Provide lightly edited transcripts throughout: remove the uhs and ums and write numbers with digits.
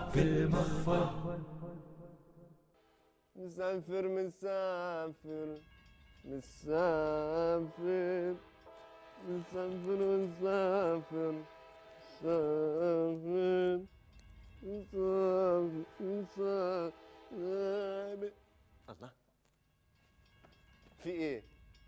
في المخفر. مسافر مسافر مسافر مسافر مسافر مسافر مسافر مسافر. الله، في ايه؟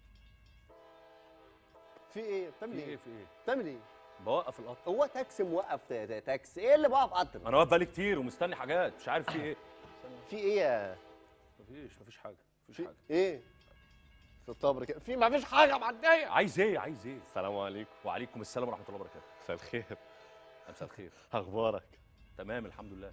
في ايه؟ بتعمل ايه؟ في ايه؟ بتعمل ايه؟ بوقف القطر. هو تاكسي موقف تاكسي؟ ايه اللي بوقف قطر؟ انا واقف بقالي كتير ومستني حاجات، مش عارف في ايه. في ايه يا مفيش حاجه، مفيش في حاجه. ايه؟ الطبر كده في مفيش حاجه معديه. عايز ايه؟ عايز ايه؟ السلام عليكم. وعليكم السلام ورحمه الله وبركاته. مساء الخير. مساء الخير. اخبارك؟ تمام الحمد لله.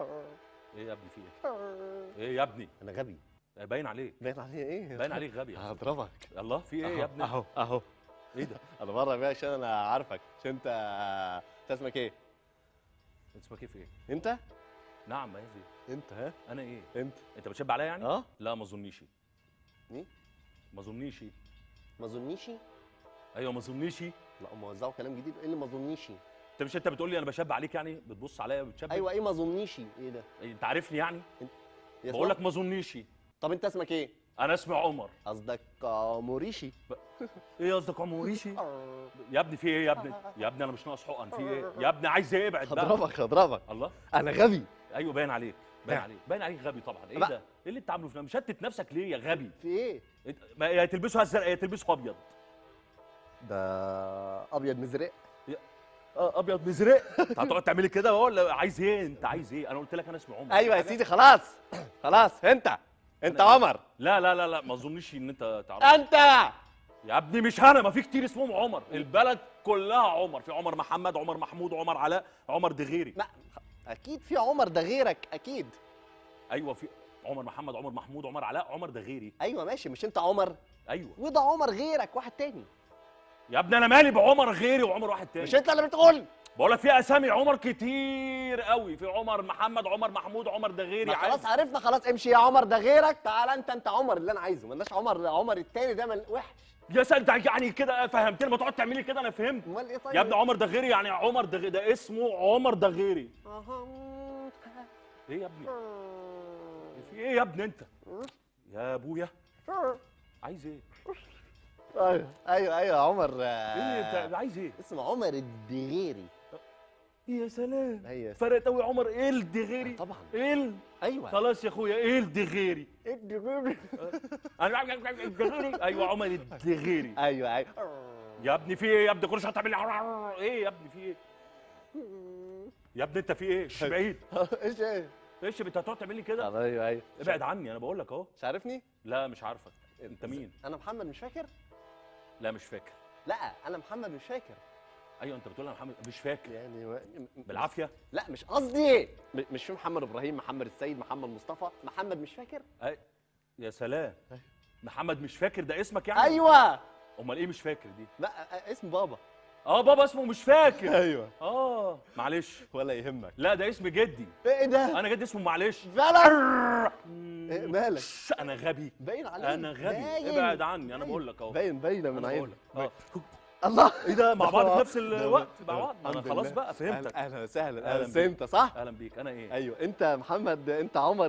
ايه يا ابني في ايه؟ ايه يا ابني؟ انا غبي. باين عليك. باين عليا ايه؟ باين عليك غبي. هضربك. الله في ايه يا ابني؟ اهو ايه ده؟ انا بره بقى عشان انا عارفك، عشان انت اسمك ايه؟ اسمك ايه في ايه؟ انت؟ نعم عايز ايه؟ انت ها؟ انا ايه؟ انت بتشب عليا يعني؟ اه؟ لا ما اظنيش. مين؟ ما اظنيش. ما اظنيش؟ ايوه ما اظنيش. لا هم وزعوا كلام جديد. ايه اللي ما اظنيش؟ انت بتقول لي انا بشب عليك يعني؟ بتبص عليا بتشب؟ ايوه ايه ما اظنيش؟ ايه ده؟ انت عارفني يعني؟ يا بقول لك اسمع. ما اظنيش. طب انت اسمك ايه؟ انا اسمي عمر. قصدك موريشي؟ ايه قصدك عموريشي؟ يا ابني في ايه يا ابني؟ يا ابني انا مش ناقص حقن، في ايه؟ يا ابني عايز ايه؟ ابعد بقى. هضربك. الله. انا غبي. ايوه باين عليك، باين عليك غبي طبعا. ايه بقى. ده؟ ايه اللي انت عامله في مشتت نفسك ليه يا غبي؟ في ايه؟ يا تلبسه ازرق يا تلبسه ابيض. ده ابيض مزرق. ابيض مزرق. انت هتقعد تعملي كده ولا عايز ايه؟ انت عايز ايه؟ انا قلت لك انا اسمي عمر. ايوه يا سيدي خلاص. خلاص انت عمر. لا ما اظنش ان انت تعرف. انت يا ابني مش انا، ما في كتير اسمهم عمر، البلد كلها عمر، في عمر محمد، عمر محمود، عمر علاء، عمر دغيري. ما اكيد في عمر ده غيرك اكيد. ايوه في عمر محمد، عمر محمود، عمر علاء، عمر دغيري. ايوه ماشي، مش انت عمر؟ ايوه. وده عمر غيرك واحد تاني. يا ابني انا مالي بعمر غيري وعمر واحد تاني؟ مش انت اللي بتقول؟ بقول لك في اسامي عمر كتير قوي، في عمر محمد، عمر محمود، عمر دغيري. خلاص عرفنا، خلاص امشي يا عمر ده غيرك. تعال انت عمر اللي انا عايزه، مالناش عمر التاني ده وحش. يا سيدي انت يعني كده فهمتني، ما تقعد تعملي كده انا فهمت. امال ايه طيب؟ يا ابني عمر دغيري يعني عمر ده اسمه عمر دغيري. ايه يا ابني؟ في ايه يا ابني انت؟ يا ابويا عايز ايه؟ ايوه عمر. ايه انت عايز ايه؟ اسمه عمر الدغيري. يا سلام. ايوه فرقت قوي عمر ايه الدغيري؟ طبعا. ايه ايوه خلاص يا اخويا ايه الدغيري؟ الدغيري. الدغيري ايوه عمر الدغيري. ايوه يا ابني في ايه يا ابني؟ كل شويه تعمل لي ايه يا ابني في ايه؟ يا ابني انت في ايه؟ بعيد. ايش ايه؟ ايش انت هتقعد تعمل لي كده؟ ايوه ابعد عني انا بقول لك اهو. مش عارفني؟ لا مش عارفك. انت مين؟ انا محمد مش فاكر؟ لا مش فاكر. لا انا محمد مش فاكر. ايوه انت بتقول انا محمد مش فاكر يعني بالعافيه. لا مش قصدي. مش في محمد ابراهيم، محمد السيد، محمد مصطفى، محمد مش فاكر؟ يا سلام. محمد مش فاكر ده اسمك يعني؟ ايوه. امال ايه مش فاكر دي؟ لا اسم بابا. بابا اسمه مش فاكر. ايوه. معلش ولا يهمك. لا ده اسم جدي. ايه ده؟ انا جدي اسمه معلش. فعلا. إيه مالك؟ انا غبي. باين عليك. انا غبي. ابعد عني انا بقول لك اهو. باين من عينك. الله ايه ده مع بعض في نفس الوقت مع بعض. انا خلاص بقى فهمتك. اهلا وسهلا. اهلا بس انت صح؟ اهلا بيك. انا ايه؟ ايوه انت محمد، انت عمر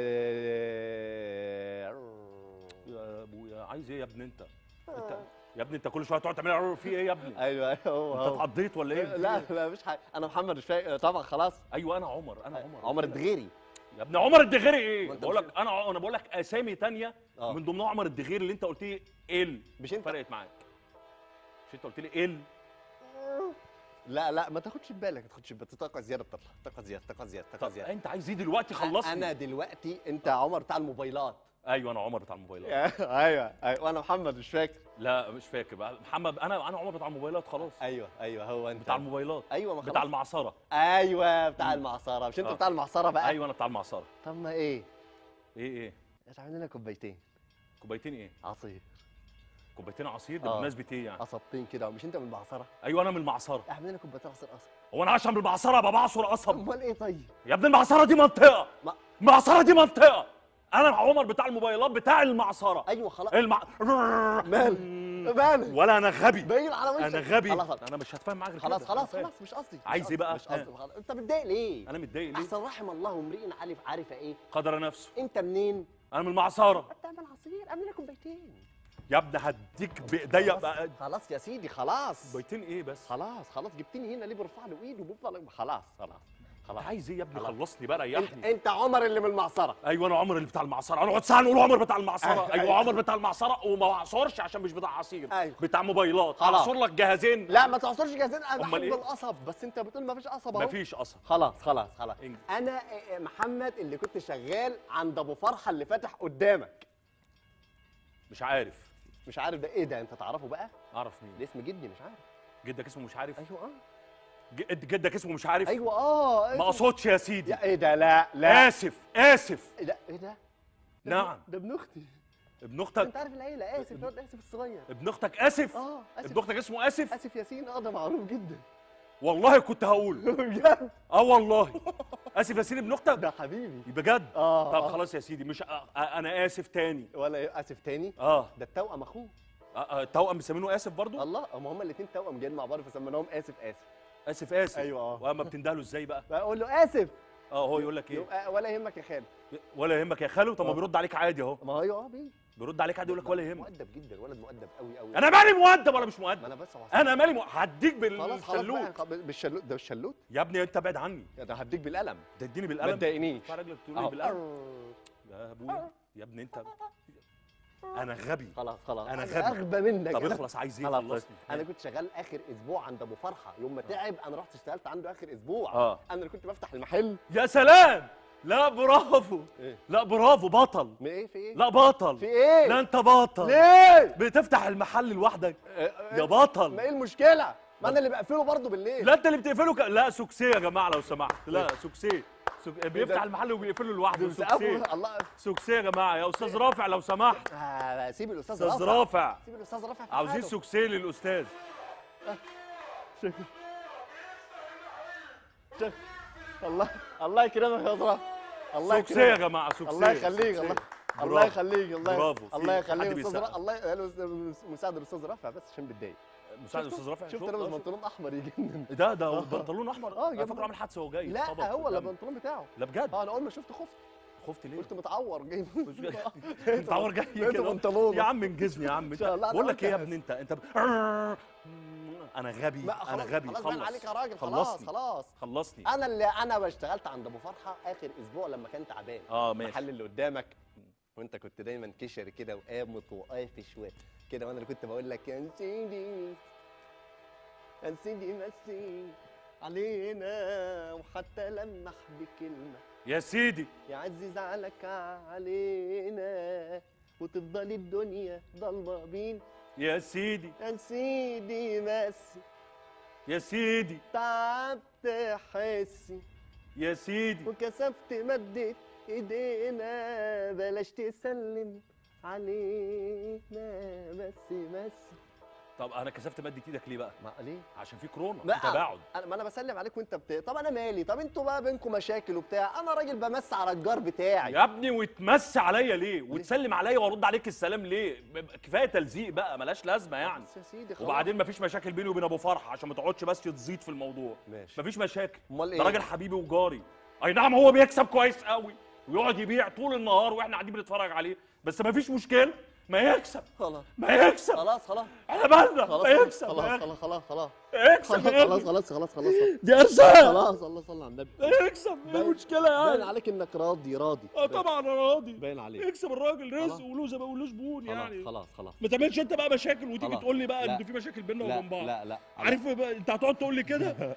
يا ابويا عايز ايه يا ابني انت يا ابني انت كل شويه تقعد تعمل في ايه يا ابني؟ ايوه هو انت اتعضيت ولا ايه؟ لا مش حاجه. انا محمد مش فاكر طبعا خلاص. ايوه انا عمر عمر الدغيري. يا ابني عمر الدغيري ايه؟ بقول لك انا بقول لك اسامي ثانيه من ضمنها عمر الدغيري اللي انت قلت لي مش انت فرقت معاك. مش انت قلت لي لا ما تاخدش بالك، ما تاخدش بالك. طاقه زياده بتطلع، طاقه زياده. انت عايز ايه دلوقتي؟ خلصني. انا دلوقتي انت عمر بتاع الموبايلات. ايوه انا عمر بتاع الموبايلات. ايوه وانا محمد مش فاكر. لا مش فاكر بقى محمد. انا عمر بتاع الموبايلات خلاص. ايوه هو انت بتاع الموبايلات. ايوه ما بتاع المعصره. ايوه بتاع المعصره. مش انت بتاع المعصره بقى؟ ايوه انا بتاع المعصره. طب ما ايه تعمل لنا كوبايتين ايه؟ عصير. كوبايتين عصير ده بمناسبه ايه يعني؟ قصبتين كده. مش انت من المعصره؟ ايوه انا من المعصره. اعمل لنا كوبايتين عصير قصب. هو انا عشان من المعصره ابقى بعصر قصب؟ امال ايه طيب؟ يا ابني المعصره دي منطقه. المعصره دي منطقه. انا عمر بتاع الموبايلات بتاع المعصره. ايوه خلاص. مال باين ولا انا غبي. باين على وشك. انا غبي. خلاص انا مش هتفاهم معاك غير خلاص كده. خلاص أنا خلاص مش قصدي. عايز ايه بقى؟ مش قصدي خلاص. انت متضايق ليه؟ انا متضايق ليه؟ احسن رحم الله امرئ عارف ايه؟ قدر نفسه. انت منين؟ انا من المعصره. بتعمل عصير اعمل لك كوبايتين. يا ابني هديك بايديا بقى. خلاص يا سيدي خلاص. كوبايتين ايه بس؟ خلاص جبتني هنا ليه برفع له ايده وبفضل خلاص. انت عايز ايه يا ابني؟ خلاص. خلصني بقى ريحني. انت عمر اللي من المعصره. ايوه انا عمر اللي بتاع المعصره. انا اقعد ساعه نقول عمر بتاع المعصره. ايوه عمر بتاع المعصره وما بعصرش عشان مش بتاع عصير. أيوه. بتاع موبايلات. خلاص. اعصر لك جهازين. لا ما تعصرش جاهزين، انا أمال بحب إيه؟ القصب بس انت بتقول ما فيش قصب اهو. مفيش قصب. خلاص انجز. انا محمد اللي كنت شغال عند ابو فرحه اللي فاتح قدامك. مش عارف. مش عارف ده ايه ده؟ انت تعرفه بقى؟ اعرف مين؟ ده اسم جدي مش عارف. جدك اسمه مش عارف؟ ايوه جدك اسمه مش عارف؟ ايوه ما اقصدش يا سيدي. يا ايه ده؟ لا اسف. لا ايه ده؟ نعم. ده ابن اختي. ابن اختك؟ انت عارف العيله اسف، الواد اسف الصغير. ابن اختك اسف؟ اسف. ابن اختك اسمه اسف؟ اسف ياسين، ده معروف جدا. والله كنت هقول. بجد؟ والله. اسف ياسين ابن اختك؟ ده حبيبي. بجد؟ طب آه. خلاص يا سيدي مش انا اسف تاني. ولا إيه؟ اسف تاني؟ ده التوأم اخوه. التوأم مسمينه اسف برضو؟ الله، هما الاثنين توأم جايين مع بعض فسميناهم اسف. اسف. ايوه واما بتندهله ازاي بقى؟ بقول له اسف. هو يقول لك ايه؟ ولا يهمك يا خالد. ولا يهمك يا خالو. طب ما بيرد عليك عادي اهو. ما هو بيه بيرد عليك عادي يقول لك ولا يهمك. مؤدب جدا، ولد مؤدب قوي. انا مالي مؤدب ولا مش ما مؤدب؟ انا بس انا مالي هديك خلاص بالشلوت. بالشلوت ده بالشلوت. يا ابني انت ابعد عني. ده هديك بالقلم. تديني ما بالقلم. تضايقنيش. ارفع رجلك تقول لي بالقلم. يا ابويا يا ابني انت. انا غبي. خلاص أنا غبي. اغبى منك. طب اخلص عايز ايه؟ خلاص خلصني. انا كنت شغال اخر اسبوع عند ابو فرحه، يوم ما تعب انا رحت اشتغلت عنده اخر اسبوع. انا اللي كنت بفتح المحل. يا سلام. لا برافو. إيه؟ لا برافو بطل. في ايه؟ لا بطل. في ايه؟ لا انت بطل. ليه؟ بتفتح المحل لوحدك. يا بطل. ما ايه المشكله؟ ما انا اللي بقفله برضه بالليل. لا انت اللي بتقفله لا سوكسيه يا جماعه لو سمحت. لا سوكسيه. بيفتح المحل وبيقفله لوحده. سوكسيه. الله. سوكسيه يا جماعه. يا استاذ رافع لو سمحت. سيب الاستاذ استاذ رافع. سيب الاستاذ رافع في عاوزين حاله. سوكسيه للاستاذ. الله يكرمك يا زرافه. الله سوكسيه يا يكرمك. جماعه. سوكسيه. الله يخليك. الله يخليك. برافو. الله يخليك حد استاذ بيسقف. رافع. الله مساعد الاستاذ رافع بس عشان بتضايق. مساعد الاستاذ رافع. شفت لابس بنطلون احمر يجنن. ده بنطلون احمر. انا جاب فاكره عامل حادثه وهو جاي. لا خبط هو قدامي. البنطلون بتاعه. لا بجد. انا اول ما شفته خفت. خفت ليه؟ قلت متعور جاي. متعور جاي لقيته كده. بنطلون. يا عم انجزني يا عم. إن شاء الله. أنا بقول لك قلت ايه يا بس. ابني انت انا غبي. لا انا غبي. خلاص باين عليك يا راجل. خلاص خلصني. انا اشتغلت عند ابو فرحه اخر اسبوع لما كان تعبان. ماشي. المحل اللي قدامك وانت كنت دايما كشري كده وقامط وقافش كده، وانا اللي كنت بقول لك يا سيدي مسي علينا وحتى لمح بكلمه يا سيدي. يعزز عليك علينا وتفضل الدنيا ضلمه بين. يا سيدي. يا سيدي مسي يا سيدي. تعبت حسي يا سيدي. وكسفت مدت ايدينا بلاش تسلم علينا بس. طب انا كسفت مد ايدك ليه بقى؟ ما ليه؟ عشان في كورونا. لا تباعد. ما انا بسلم عليك وانت طب انا مالي؟ طب انتوا بقى بينكم مشاكل وبتاع، انا راجل بمس على الجار بتاعي يا ابني وتمسي عليا ليه؟ وتسلم عليا وارد عليك السلام ليه؟ كفايه تلزيق بقى ملاش لازمه يعني. بس يا سيدي خلاص. وبعدين مفيش مشاكل بيني وبين ابو فرحه عشان ما تقعدش بس تزيد في الموضوع. ماشي. مفيش مشاكل. امال ايه؟ ده راجل حبيبي وجاري. اي نعم هو بيكسب كويس قوي ويقعد يبيع طول النهار واحنا قاعدين بنتفرج عليه، بس مفيش مشكله. ما يكسب. خلاص ما يكسب. خلاص احنا مالنا. ما يكسب. خلاص اكسب يا ابني. خلاص دي ارزاق. خلاص الله صل على النبي. اكسب. ايه المشكله باين يعني؟ عليك انك راضي. طبعا انا راضي. باين عليك. يكسب الراجل رزق خلاص. وله زبون يعني. خلاص ما تعملش انت بقى مشاكل وتيجي خلاص. تقول لي بقى لا. ان في مشاكل بيننا وبين بعض. لا عارف بقى انت هتقعد تقول لي كده.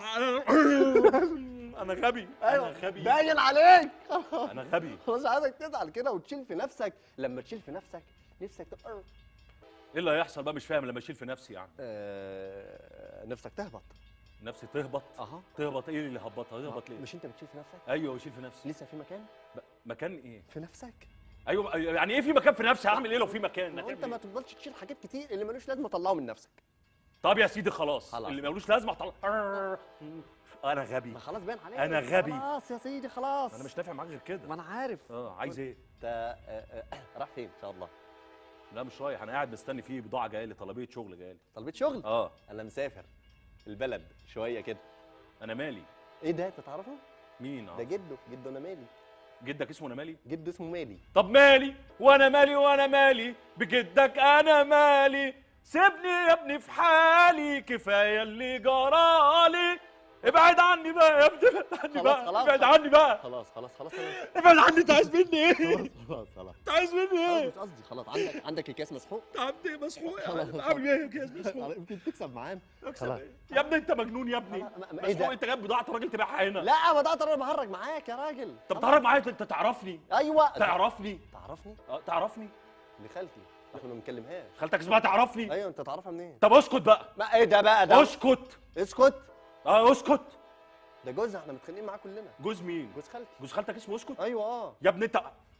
انا غبي. ايوه انا غبي. باين عليك. انا غبي. خلاص عايزك تزعل كده وتشيل في نفسك. لما تشيل في نفسك نفسك تبقى ايه اللي هيحصل بقى؟ مش فاهم. لما اشيل في نفسي يعني نفسك تهبط. نفسي تهبط. تهبط ايه اللي هبطها؟ تهبط ليه؟ مش انت بتشيل في نفسك؟ ايوه بشيل في نفسي. لسه في مكان؟ مكان ايه؟ في نفسك. ايوه يعني ايه في مكان في نفسي؟ هعمل ايه لو في مكان؟ ما هو انت ما تفضلش تشيل حاجات كتير، اللي ملوش لازمه طلعه من نفسك. طب يا سيدي خلاص. خلاص. اللي ملوش لازمه اطلع. انا غبي. ما خلاص باين عليك. أنا غبي. خلاص يا سيدي خلاص. انا مش نافع معاك غير كده. ما انا عارف. عايز ايه؟ انت راح فين ان شاء الله؟ لا مش رايح، انا قاعد مستني فيه بضاعه جايه لي، طلبيه شغل جايه لي. طلبت شغل؟ اه. انا مسافر البلد شويه كده. انا مالي. ايه ده انت تعرفه؟ مين؟ ده جده انا مالي. جدك اسمه انا مالي؟ جده اسمه مالي. طب مالي وانا مالي وانا مالي بجدك، انا مالي. سيبني يا ابني في حالي، كفايه اللي جرالي. ابعد عني بقى يا ابني، ابعد عني خلاص بقى، خلاص ابعد عني بقى، خلاص ابعد عني. انت عايز مني ايه؟ خلاص انت عايز مني ايه؟ مش قصدي. خلاص عندك الكاس مسحوق. تعبت ايه مسحوق؟ خلاص. عامل ايه يا كيس مسحوق؟ يمكن تكسب معانا. خلاص. يا ابني انت مجنون يا ابني. ايه ده؟ مسحوق؟ انت جايب بضاعه راجل تبيعها هنا. لا ما ده انا بهرج معاك يا راجل. طب تعرف معايا؟ انت تعرفني؟ ايوه تعرفني؟ تعرفني؟ تعرفني؟ دي خالتي احنا ما بنكلمهاش. خالتك اسمها تعرفني؟ ايوه انت تعرفها منين؟ طب اسكت بقى. ما ايه ده بقى ده؟ اسكت. اسكت. اسكت. ده جوزها احنا متخانقين معاه كلنا. جوز مين؟ جوز خالتي. جوز خالتك اسمه اسكت؟ ايوه يا ابني انت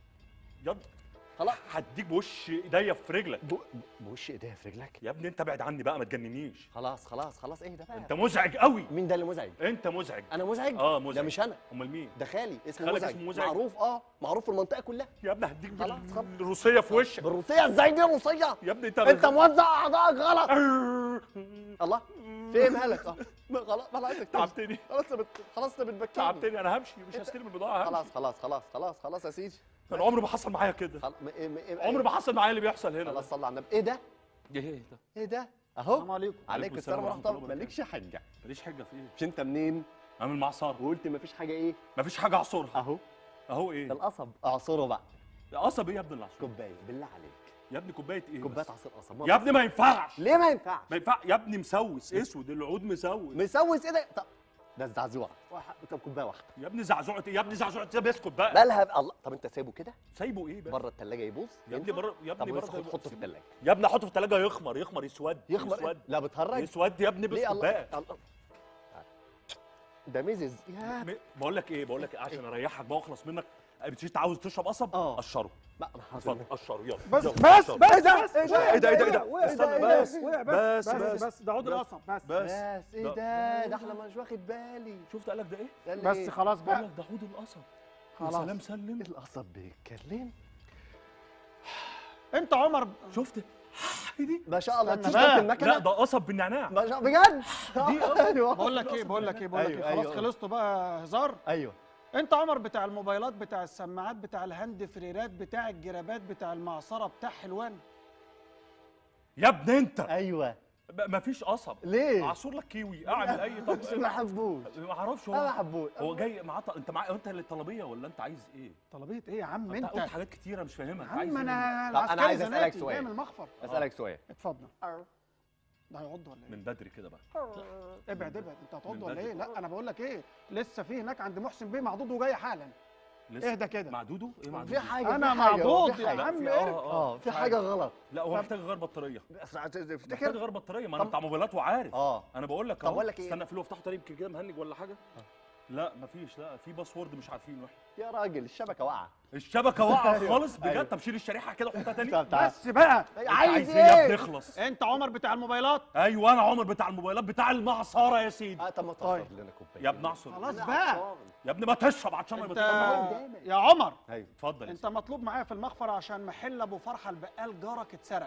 يا خلاص. هديك بوش ايديا في رجلك. بوش ايديها في رجلك. يا ابني انت ابعد عني بقى، ما تجننيش. خلاص ايه ده بقى؟ انت مزعج قوي. مين ده اللي مزعج؟ انت مزعج. انا مزعج؟ مزعج. ده مش انا. امال مين؟ ده خالي اسمه خالك مزعج. اسمه مزعج؟ معروف معروف في المنطقه كلها. يا ابني هديك خلاص. بالروسيه في وشك. بالروسيه ازاي دي روسيه؟ يا ابني انت موزع اعضائك غلط. الله في ايه مالك؟ خلاص تعبتني. خلاص انت بتبكيني. تعبتني، انا همشي، مش هستلم البضاعه. خلاص يا سيدي. انا عمري ما حصل معايا كده. عمري ما حصل معايا اللي بيحصل هنا. خلاص صلي على النبي. ايه ده؟ ايه ده؟ اهو. السلام عليكم. عليكم السلام ورحمه الله. مالكش حجه. ماليش حجه في ايه؟ مش انت منين؟ انا من المعصره. وقلت مفيش حاجه ايه؟ مفيش حاجه اعصرها. اهو ايه؟ القصب اعصره بقى. قصب ايه يا ابني اللي اعصره؟ كوبايه بالله عليك. يا ابني كوبايه ايه؟ كوبايه عصير قصب. يا ابني ما ينفعش. ليه ما ينفعش؟ ما ينفع يا ابني، مسوس اسود، العود مسوس. مسوس ايه ده؟ طب ده الزعزوعه. طب كوبايه واحده. يا ابني زعزوعه ايه؟ يا ابني زعزوعه ايه؟ اسكت بقى. مالها الله. طب انت سايبه كده؟ سايبه ايه بقى؟ بره الثلاجه يبوظ؟ يا ابني بره، يا ابني بره. حطه في الثلاجه. يا ابني احطه في الثلاجه يخمر يسود. يخمر؟ لا بتهرج. يسود يا ابني. ليه؟ بس بقى ده ميزز. يا بقول لك ايه عشان اريحك بقى واخلص منك. مش عاوز تشرب قصب؟ قشره. اتفضل قشره يلا. بس يلا، بس قشره. بس ايه ده؟ استنى بس بس ده عود القصب بس ايه ده احنا مش واخد بالي. شفت قال لك ده ايه؟ قال بس إيه؟ خلاص قال بقى لك ده عود القصب. خلاص. سلام سلم. القصب بيتكلم. انت عمر شفت؟ ايه دي؟ ما شاء الله. استنى تشتغل بقى. المكنه. لا ده قصب بالنعناع. ما شاء بجد. ايوه بقول لك ايه أيوة. خلاص خلصتوا بقى هزار. ايوه انت عمر بتاع الموبايلات بتاع السماعات بتاع الهاند فريرات بتاع الجرابات بتاع المعصره بتاع حلوان. يا ابني انت ايوه. مفيش قصب. ليه؟ اعصر لك كيوي، اعمل اي ما طبخ. حبوش. ما اعرفش انا ما حبوش. هو جاي معاه انت معاه انت اللي طلبيه ولا انت عايز ايه؟ طلبيه ايه يا عم انت انت؟ قلت حاجات كتيره مش فاهمها. يا عم طب انا أنا عايز أسألك زناتي، سؤال. جاي من المخفر. اسالك سؤال. اتفضل. ده هيعض ولا ايه؟ من بدري كده بقى. ابعد انت هتعض من ولا بدري. ايه؟ لا انا بقول لك ايه، لسه في هناك عند محسن بيه معضوض وجاي حالا. لسه اهدى كده. مع دودو؟ ايه مع في دودو؟ حاجه. انا في حاجة، معضوض في يا حاجة. عم في ارجع. في حاجه غلط. لا هو محتاج يغير بطاريه. بس محتاج تفتكر. يغير بطاريه، ما انا طب- بتاع موبايلات وعارف. انا بقول لك طب اهو. أقول لك إيه؟ استنى اقفله وافتحه تاني، يمكن كده مهنج ولا حاجه. لا مفيش، لا في باسورد مش عارفينه احنا. يا راجل الشبكه واقعه. الشبكه واقعه أيوة. خالص أيوة. بجد. طب شيل الشريحه كده وحطها تاني. طب تعال. بس بقى عايز ايه يا ابني؟ ايه؟ اخلص. انت عمر بتاع الموبايلات. ايوه انا عمر بتاع الموبايلات بتاع المعصره يا سيدي. طب ما تعصر لنا كوبايه. يا ابن اعصر. خلاص أنا بقى. عطشان. يا ابني ما تشرب عطشان ما انت بتشرب. يا عمر ايوه اتفضل يا انت سيدي. مطلوب معايا في المخفر عشان محل ابو فرحه البقال جارك اتسرق.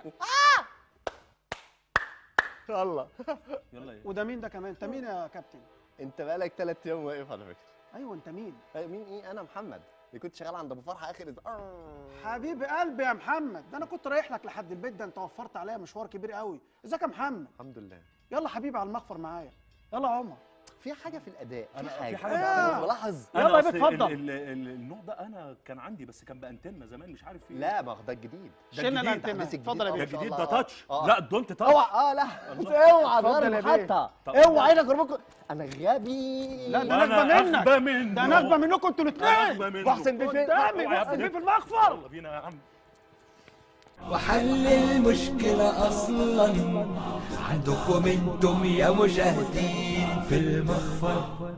يلا. يلا ايه؟ وده مين ده كمان؟ انت مين يا كابتن؟ انت بقالك 3 ايام واقف على فكره. ايوه انت مين؟ مين ايه؟ انا محمد اللي كنت شغال عند ابو فرحه اخر حبيب قلبي يا محمد، ده انا كنت رايح لك لحد البيت، ده انت وفرت عليا مشوار كبير قوي. ازيك يا محمد؟ الحمد لله. يلا حبيبي على المخفر معايا. يلا يا عمر. في حاجه في الاداء. أنا في في حاجه. حاجة انا بلاحظ. يلا يا أصل بيه اتفضل. النوع ده انا كان عندي بس كان بانتنا زمان مش عارف فيه. لا ما هو ده الجديد. ده شلنا الجديد، الانتنه. تحديث الجديد. اتفضل يا ده بيه. إن شاء جديد الله. ده تاتش. آه. لا دونت تاتش. اوعى لا اوعى اتفضل غير يا بيه. المحطه. طب اوعى عينك ربكم. انا غبي. لا ده وأنا نكبه منك. أغبى منه. ده نكبه منكم انتوا الاثنين. أغبى منه. واحسن بيه فين؟ قدامي اوعى يا محسن ابني. بيه في المخفر. يلا بينا يا عم. وحل المشكلة أصلا عندكم انتم يا مشاهدين في المخفر.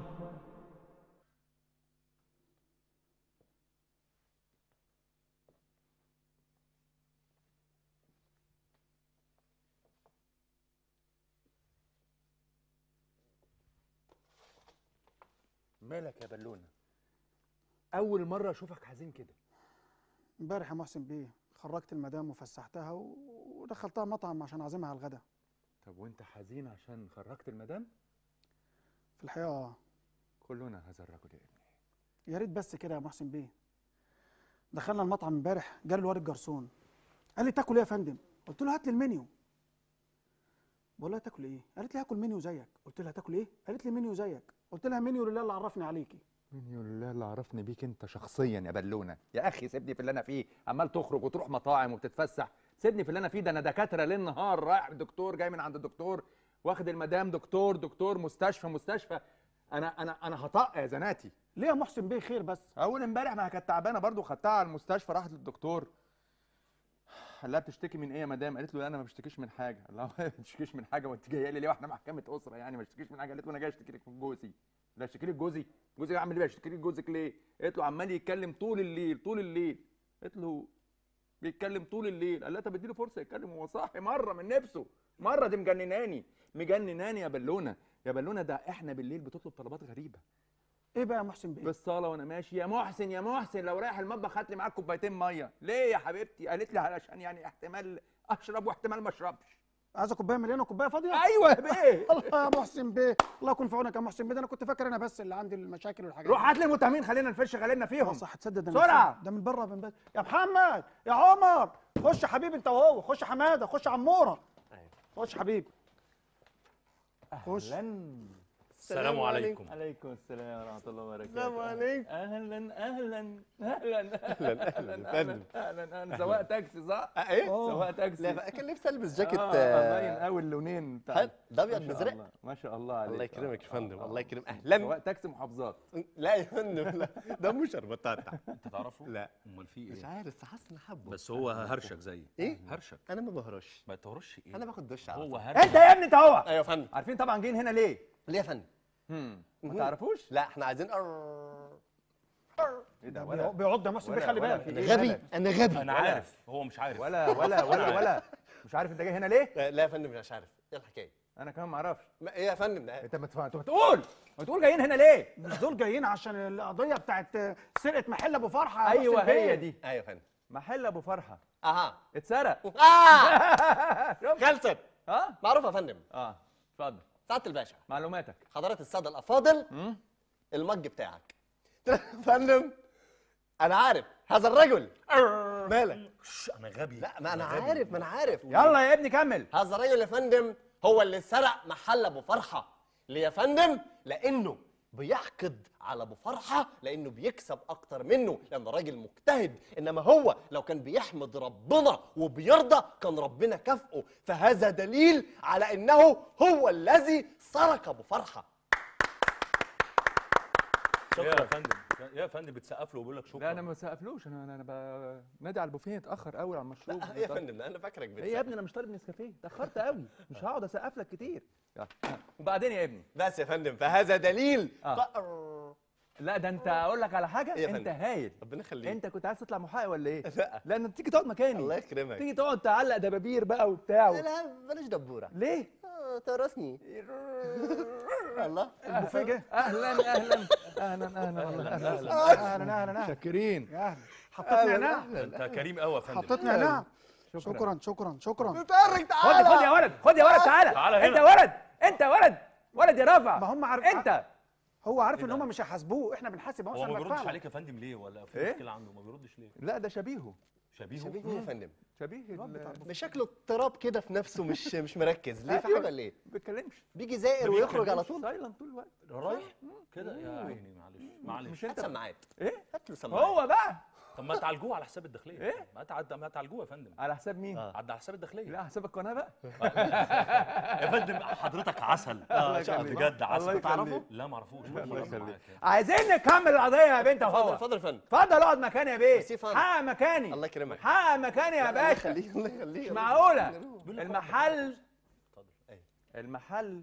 مالك يا بالونه؟ اول مره اشوفك حزين كده. امبارح يا محسن بيه خرجت المدام وفسحتها ودخلتها مطعم عشان اعزمها على الغدا. طب وانت حزين عشان خرجت المدام؟ في الحقيقه كلنا هذا الرجل يا ابني. يا ريت بس كده يا محسن بيه. دخلنا المطعم امبارح، جالي الواد الجرسون قال لي تاكل ايه يا فندم؟ قلت له هات لي المنيو. بقول لها تاكل ايه؟ قالت لي هاكل منيو زيك. قلت لها تاكل ايه؟ قالت لي منيو زيك. قلت لها منيو لله اللي عرفني عليكي. منيو لله اللي عرفني بيك انت شخصيا يا بالونه. يا اخي سيبني في اللي انا فيه، عمال تخرج وتروح مطاعم وبتتفسح، سيبني في اللي انا فيه. ده انا دكاتره ليل نهار، رايح الدكتور جاي من عند الدكتور، واخد المدام دكتور مستشفى. انا هطق يا زناتي. ليه يا محسن بيه خير بس؟ اول امبارح ما كانت تعبانه برضو، خدتها على المستشفى، راحت للدكتور قال لها بتشتكي من ايه يا مدام؟ قالت له لا انا ما بشتكيش من حاجه. قال لها ما بتشتكيش من حاجه وانت جايه لي ليه واحنا محكمه اسره يعني؟ ما بشتكيش من حاجه. قالت له انا جاي اشتكي لك من جوزي. لا اشتكي لك جوزي اعمل ايه؟ اشتكي لك جوزك ليه؟ قالت له عمال يتكلم طول الليل. قالت له بيتكلم طول الليل. قال لها طب اديله فرصه يتكلم وهو صاحي مره من نفسه. مره دي مجنناني يا بالونه. ده احنا بالليل بتطلب طلبات غريبه. ايه بقى يا محسن بيه؟ في الصاله وانا ماشي، يا محسن لو رايح المطبخ هات لي معاك كوبايتين ميه. ليه يا حبيبتي؟ قالت لي علشان يعني احتمال اشرب واحتمال ما اشربش. عايزه كوبايه مليانه وكوبايه فاضيه؟ ايوه يا بيه. الله يا محسن بيه، الله يكون في عونك يا محسن بيه. ده انا كنت فاكر انا بس اللي عندي المشاكل والحاجات روح هات لي المتهمين خلينا نفش غلينا فيهم. صح تصدق ده بسرعه. ده من بره من بدري. يا محمد يا عمر خش يا حبيبي انت وهو، خش يا حماده، خش يا عموره. خش يا حبيبي. خش. السلام عليكم. عليكم السلام ورحمه الله وبركاته. السلام عليكم. اهلا سواق تاكسي صح؟ ايه؟ سواق تاكسي. لا كان نفسي البس جاكيت باين قوي اللونين حلو ده ابيض بازرق. ما شاء الله عليك. الله يكرمك يا فندم، الله يكرمك. اهلا. سواق تاكسي محافظات. لا يا فندم لا، ده مش بتاعتك. انت تعرفه؟ لا امال في مش ايه؟ عارف بس حاسس اني حابه. بس هو هرشك زي ايه؟ هرشك. انا ما بهرش، ما تهرش ايه؟ انا باخد دش على هو طول. هرشك. انت يا ابني انت هو. ايوه يا فندم. عارفين طبعا جايين هنا ليه؟ ليه يا فندم؟ ما تعرفوش؟ لا احنا عايزين ايه ده؟ بيعض يا محسن بيه، خلي بالك. انا غبي انا غبي. انا عارف هو مش عارف. ولا مش عارف انت جاي هنا ليه؟ لا يا فندم مش عارف ايه الحكايه. انا كمان ما اعرفش. ايه يا فندم ده؟ انت ما تقول جايين هنا ليه؟ مش دول جايين عشان القضيه بتاعت سرقه محل ابو فرحه. ايوه هي دي. ايوه يا فندم. محل ابو فرحه اها اتسرق. خلصت. ها؟ معروف يا فندم. اتفضل. سعاده الباشا، معلوماتك. حضرات الساده الافاضل، المج بتاعك. يا فندم انا عارف هذا الرجل. مالك؟ انا غبي. لا ما انا عارف، ما انا عارف. يلا يا ابني كمل. هذا الرجل يا فندم هو اللي سرق محل ابو فرحه. ليه يا فندم؟ لانه بيحقد على ابو فرحه لانه بيكسب اكتر منه، لانه راجل مجتهد. انما هو لو كان بيحمد ربنا وبيرضى كان ربنا كافئه، فهذا دليل على انه هو الذي سرق ابو فرحه. يا فندم يا فندم بتسقف له وبيقول لك شكرا. لا انا ما بسقفلوش، انا بنادي على البوفيه اتاخر قوي على المشروب. لا يا فندم انا فاكرك ايه يا ابني انا مش طالب نسكافيه، اتاخرت قوي، مش هقعد اسقف لك كتير. وبعدين يا ابني بس يا فندم فهذا دليل. لا ده انت اقول لك على حاجه، إيه يا انت فندم؟ هايل. ربنا يخليك. انت كنت عايز تطلع محقق ولا ايه؟ لا لا انت تيجي تقعد مكاني. الله يكرمك. تيجي تقعد تعلق دبابير بقى وبتاع لا بلاش دبوره. ليه؟ ترسني. الله البوفيه جه. اهلا اهلا اهلا. شاكرين. يا اهلا. حطيت نعناع. انت كريم قوي يا فندم. حطيت نعناع. شكرا. متفرج تعالى. خد يا ولد تعالى. تعالى هنا. انت ولد يا رافع. ما هم عارف. انت هو عارف ان هم مش هيحاسبوه، احنا بنحاسب. هو ما بيردش عليك يا فندم ليه؟ ولا في مشكله عنده ما بيردش ليه؟ لا ده شبيهه شبيهه يا فندم. بشكله اضطراب كده في نفسه، مش مركز. ليه في حاجه ولا ايه؟ ما بيتكلمش، بيجي زائر ويخرج على طول. سايلنت طول الوقت رايح كده. يا عيني معلش. مش انت هات سماعات. ايه؟ هات له سماعات. هو بقى طب ما تعالجوه على حساب الداخليه. ايه؟ ما تعالجوه يا فندم. على حساب مين؟ على حساب الداخليه. لا حساب القناه بقى. يا فندم حضرتك عسل. بجد عسل. تعرفه؟ لا ما اعرفوش. الله يخليك. عايزين نكمل القضيه يا بنت اهو. اتفضل يا فندم. اتفضل اقعد مكاني يا بيه. بس يا فندم. حقق مكاني. الله يكرمك. حقق مكاني يا باشا. الله يخليك. مش معقوله. المحل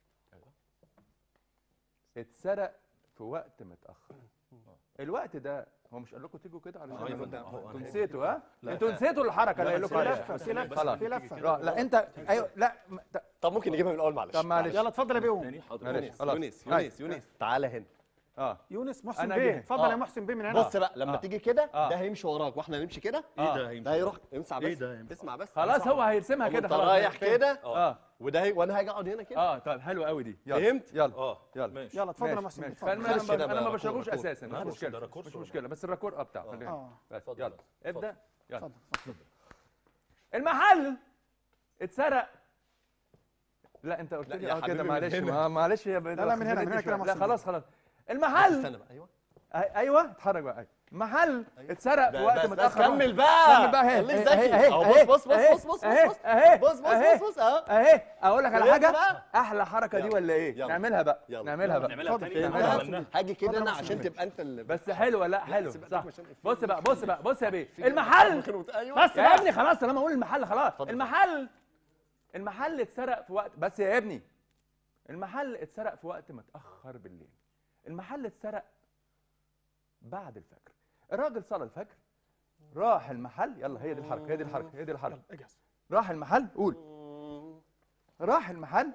اتسرق في وقت متاخر. الوقت ده هو مش قال لكم تيجوا كده على انتوا نسيتوا؟ ها انتوا نسيتوا الحركه اللي قال لكم عليها. في لفه. لا انت ايوه لا طب ممكن نجيبها من الاول معلش. طب معلش يلا اتفضل يا بيه. تاني حاضر. معلش خلاص. يونس تعالى هنا. يونس محسن أنا بيه، جاي. اتفضل يا محسن بيه من هنا. بص بقى لما تيجي كده آه. ده هيمشي وراك واحنا هنمشي كده. ايه ده ده هيروح امسع بس. إيه ده؟ اسمع بس. خلاص هو هيرسمها كده انت خلاص. رايح كده وده وانا هاجي اقعد هنا كده. طيب حلو قوي دي. فهمت؟ يلا يلا ماشي. يلا اتفضل يا ماشي، محسن بيه، ماشي. اتفضل. فأنا خش كده انا ما بقى، بشربوش ركور. اساسا، لا، مش مشكله ده ركور مش ولا مشكله، بس الركور بتاعه خلينا. اه بس اتفضل. يلا ابدا. يلا اتفضل اتفضل. المحل اتسرق. لا انت قلت لا لي يا كده حبيبي من معلش هنا. معلش يا لا، من هنا، من هنا كده لا محسن. خلاص خلاص. المحل استنى بقى. ايوه ايوه اتحرك بقى. أيوة. محل اتسرق في وقت بس متاخر. كمل بقى. كمل بقى اهي خليك اهي ذكي. اهي أهو اهي بص بص اهي بص بص اهي بص اهي بص بص اهي بص بص اهو. اهي اقول لك على فهمت حاجه بقى؟ احلى حركه دي يلا. ولا ايه؟ يلا. نعملها بقى يلا. نعملها بقى. نعملها تاني فهمت؟ زي ما عملناها. هاجي كده اتفضل انا يا عشان محسن. تبقى انت اللي بس حلوه لا حلو سيبك صح. عشان بص بقى بص بقى بص يا بيه. المحل ايوه بس يا ابني خلاص طالما اقول المحل خلاص. اتفضل. المحل اتسرق في وقت بس يا ابني. المحل اتسرق في وقت متاخر بالليل. المحل اتسرق بعد الفجر. الراجل صلى الفجر راح المحل. يلا هي دي الحركه هي دي الحركه هي دي الحركه. اجهز. راح المحل قول. راح المحل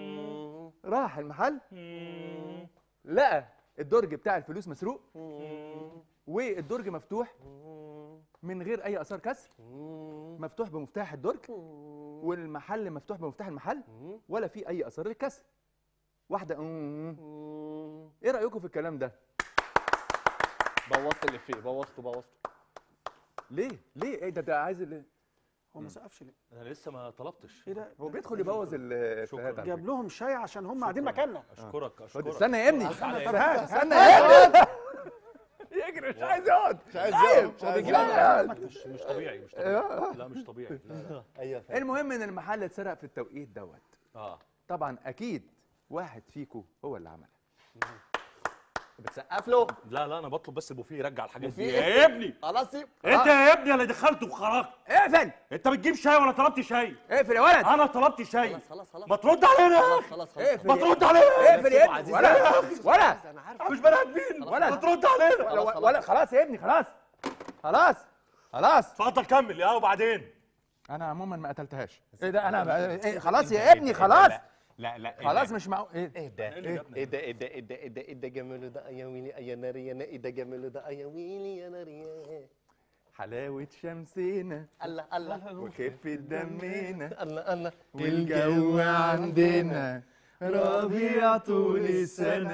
لقى الدرج بتاع الفلوس مسروق والدرج مفتوح من غير اي اثار كسر، مفتوح بمفتاح الدرج والمحل مفتوح بمفتاح المحل ولا في اي اثار للكسر. واحده ايه رايكم في الكلام ده؟ بوظت اللي فيه بوظته. ليه ايه ده عايز ليه؟ هو ما سقفش ليه؟ انا لسه ما طلبتش. ايه ده؟ هو بيدخل يبوظ الفئات على جاب لهم شاي عشان هم قاعدين مكاننا. اشكرك فكرة. اشكرك. استنى يا ابني تعالى. استنى يا ابني يجري مش عايز يقعد مش عايز يقعد، مش عايز يقعد. مش طبيعي مش طبيعي. لا مش طبيعي. لا. ايوه فاهم. المهم ان المحل اتسرق في التوقيت دوت. اه طبعا اكيد واحد فيكم هو اللي عملها. بتسقف له. لا انا بطلب بس البوفيه يرجع الحاجات دي بوفيه؟ يا ابني. خلاص سيب. انت يا ابني اللي دخلت وخرجت. اقفل انت بتجيب شاي ولا طلبت شاي؟ اقفل يا ولد انا طلبت شاي. خلاص ما ترد علينا يا اخي. خلاص اقفل ما يا- ترد علينا. اقفل يا ابني عزيز ولا انا عارف. مش بني ادمين. ولا. ما ترد علينا. ولا خلاص يا ابني خلاص اتفضل كمل يا وبعدين. انا عموما ما قتلتهاش. ايه ده انا إيه خلاص يا ابني خلاص لا خلاص مش معقول ايه ايه ده اللي جابنا؟ ايه ده جماله ده يا ويلي يا ناري يا ايه ده جماله ده يا ويلي يا ناري. حلاوة شمسنا الله وخفة دمنا الله والجو عندنا ربيع طول السنة.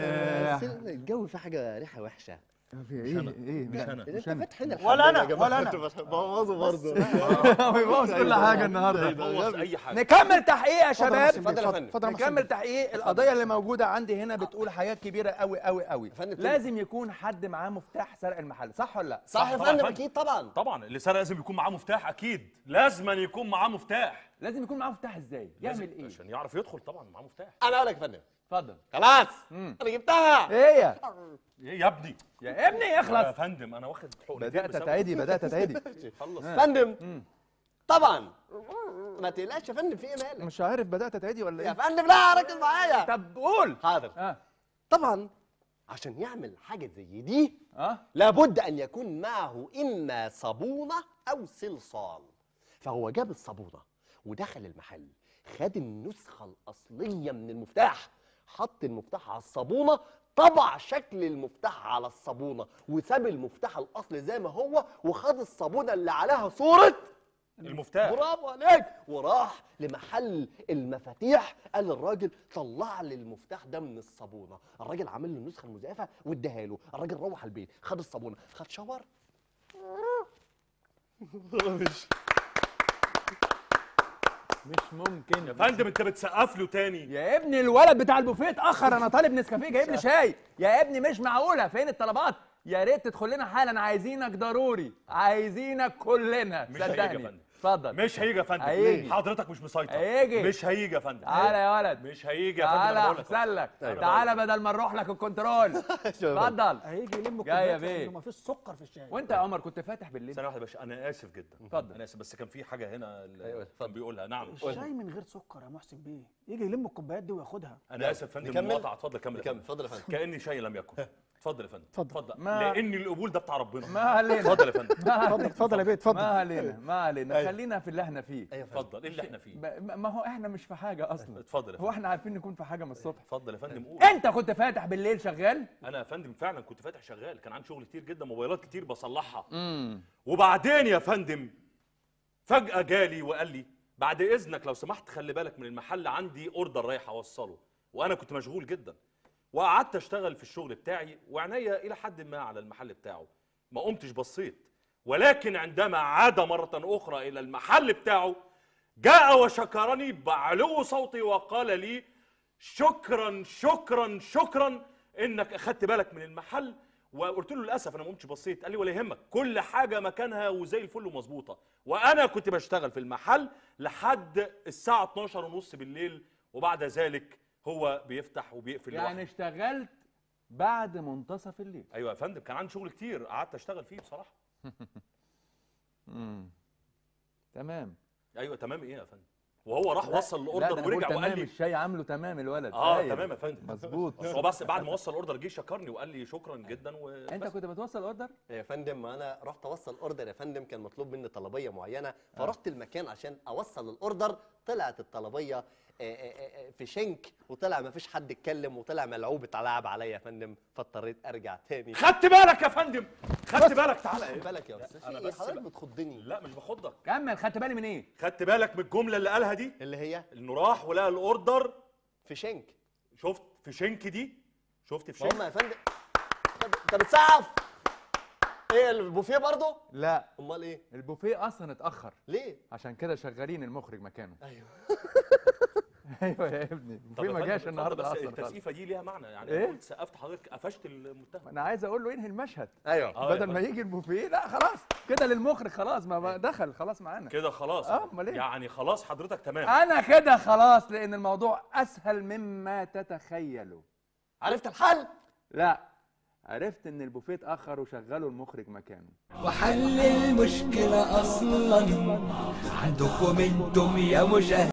الجو في حاجه ريحه وحشه. ايه مش أنا. انت فاتح لنا ولا أنا، الحمام يا جماعة. ولا أنا. انتوا بوظوا برضه. بيبوظ كل حاجة النهاردة. بوظ اي حاجه. نكمل تحقيق يا شباب. اتفضل يا فندم. اتفضل يا محسن نكمل بيه. تحقيق. القضية اللي موجودة عندي هنا بتقول حاجات كبيرة قوي قوي قوي. فندم، لازم يكون حد معاه مفتاح سرق المحل، صح ولا لا؟ صح يا طبعاً يا فندم فندم. اكيد طبعا. طبعا اللي سرق لازم يكون معاه مفتاح اكيد. لازم يكون معاه مفتاح. لازم يكون معاه مفتاح ازاي؟ لازم يعمل ايه؟ عشان يعرف يدخل طبعا معاه مفتاح. انا اقول لك يا فندم اتفضل. خلاص انا جبتها. ايه يا ايه يا ابني؟ يا ابني يا اخلص. فندم انا واخد حقن بدأت اتعدي خلص. فندم طبعا ما تقلقش يا فندم في ايه مالك مش عارف بدأت اتعدي ولا يا ايه؟ فندم. لا ركز معايا. طب قول. حاضر. طبعا عشان يعمل حاجه زي دي اه لابد ان يكون معه اما صابونه او صلصال. فهو جاب الصابونه ودخل المحل، خد النسخه الاصليه من المفتاح، حط المفتاح على الصابونه، طبع شكل المفتاح على الصابونه وساب المفتاح الاصلي زي ما هو، وخد الصابونه اللي عليها صوره المفتاح. برافو عليك، وراح لمحل المفاتيح. قال للراجل طلع لي المفتاح ده من الصابونه. الراجل عامل له النسخه المزيفه واداها له. الراجل روح البيت خد الصابونه، خد شاور. مش ممكن يا فندم انت بتسقف له تاني. يا ابني الولد بتاع البوفيه اتاخر. انا طالب نسكافيه جايب لي شاي. يا ابني مش معقوله. فين الطلبات؟ يا ريت تدخل لنا حالا. عايزينك ضروري، عايزينك كلنا. مش هيجي يا صدقني. فندم. اتفضل. مش هيجي يا فندم. هيجي. حضرتك مش مسيطر. هيجي. مش هيجي يا فندم. تعالى يا ولد. مش هيجي يا فندم. تعالى أنا بقول لك. احسن لك. أيوة. تعالى بدل ما نروح لك الكنترول. اتفضل. هيجي يلم جاي يا الكوبايات بيه. لانه ما فيش سكر في الشاي. وانت يا عمر كنت فاتح بالليل؟ ثانية واحدة يا باشا، أنا آسف جدا. اتفضل. أنا آسف بس كان في حاجة هنا أيوة، كان بيقولها. نعم. الشاي من غير سكر يا محسن بيه، يجي يلم الكوبايات دي وياخدها. أنا آسف يا فندم نكمل؟ المقاطعة. اتفضل كمل يا كمل فندم. اتفضل يا فندم. كأني شيء لم يكن. اتفضل يا فندم. اتفضل. لان القبول ده بتاع ربنا. ما علينا. اتفضل يا فندم. اتفضل يا بيه، اتفضل. ما علينا خلينا في اللي احنا فيه. اتفضل. ايه اللي احنا فيه؟ ما هو احنا مش في حاجه اصلا. اتفضل يا هو فندم. احنا عارفين نكون في حاجه من الصبح. اتفضل يا فندم قول. انت كنت فاتح بالليل شغال؟ انا يا فندم فعلا كنت فاتح شغال، كان عندي شغل كتير جدا، موبايلات كتير بصلحها. وبعدين يا فندم فجأة جالي وقال لي بعد اذنك لو سمحت خلي بالك من المحل، عندي اوردر رايح اوصله، وانا كنت مشغول جدا وقعدت اشتغل في الشغل بتاعي وعينيا الى حد ما على المحل بتاعه، ما قمتش بصيت، ولكن عندما عاد مرة اخرى الى المحل بتاعه جاء وشكرني بعلو صوتي وقال لي شكرا شكرا شكرا انك اخدت بالك من المحل. وقلت له للاسف انا ما قمتش بصيت. قال لي ولا يهمك، كل حاجه مكانها وزي الفل ومظبوطه، وانا كنت بشتغل في المحل لحد الساعه 12:30 بالليل، وبعد ذلك هو بيفتح وبيقفل لوحده. يعني اشتغلت بعد منتصف الليل؟ ايوه يا فندم، كان عندي شغل كتير قعدت اشتغل فيه بصراحه. تمام. ايوه تمام. ايه يا فندم؟ وهو راح وصل الاوردر ورجع وقال لي الشاي عامله تمام الولد. تمام يا فندم مظبوط. هو بس بعد ما وصل الاوردر جه شكرني وقال لي شكرا جدا انت كنت بتوصل اوردر؟ يا فندم ما انا رحت اوصل اوردر يا فندم، كان مطلوب مني طلبيه معينه، فرحت المكان عشان اوصل الاوردر، طلعت الطلبيه في شنك، وطلع ما فيش حد اتكلم، وطلع ملعوب اتلعب عليا يا فندم، فاضطريت ارجع تاني. خدت بالك يا فندم؟ خدت بالك؟ تعالى خد بالك يا استاذ، أنا في بس حضرتك بتخضني. لا مش بخضك. كمل. خدت بالي من ايه؟ خدت بالك من الجمله اللي قالها دي؟ اللي هي انه راح ولقى الاوردر في شنك. شفت في شنك دي؟ شفت في شنك؟ هم يا فندم انت بتسقف ايه؟ البوفيه برضه؟ لا. امال ايه؟ البوفيه اصلا اتاخر. ليه؟ عشان كده شغالين المخرج مكانه. ايوه. ايوه يا ابني، البوفيه ما جاش النهارده بس اصلا. التسقيفه دي ليها معنى يعني. إيه؟ قلت سقفت حضرتك قفشت المتهم. انا عايز اقول له انهي المشهد. ايوه. بدل ما يجي البوفيه، لا خلاص كده للمخرج، خلاص ما دخل خلاص معانا كده خلاص. امال ايه؟ يعني خلاص حضرتك تمام. انا كده خلاص، لان الموضوع اسهل مما تتخيلوا. عرفت الحل؟ لا، عرفت ان البوفيه اتاخر وشغلوا المخرج مكانه. وحل المشكلة أصلا عندكم انتم يا مشاهدين.